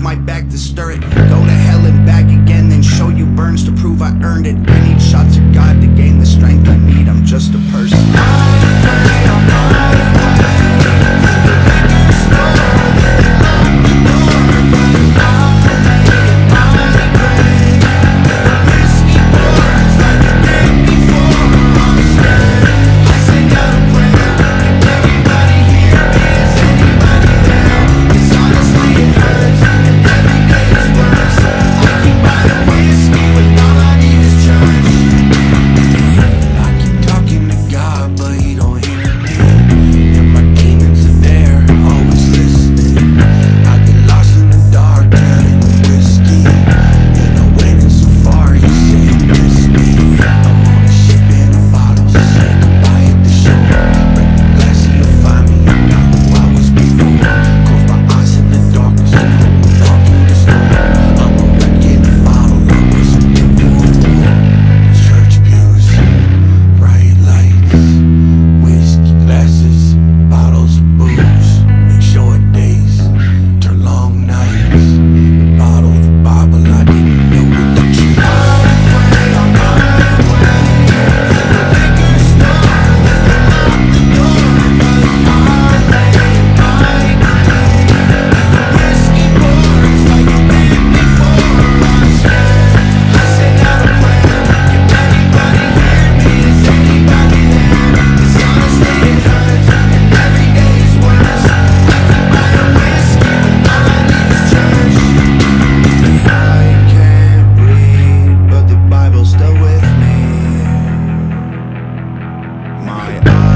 my back to stir it. Go to hell and back again, then show you burns to prove I earned it. I need shots of God to gain the strength I need. I'm just a person. My eyes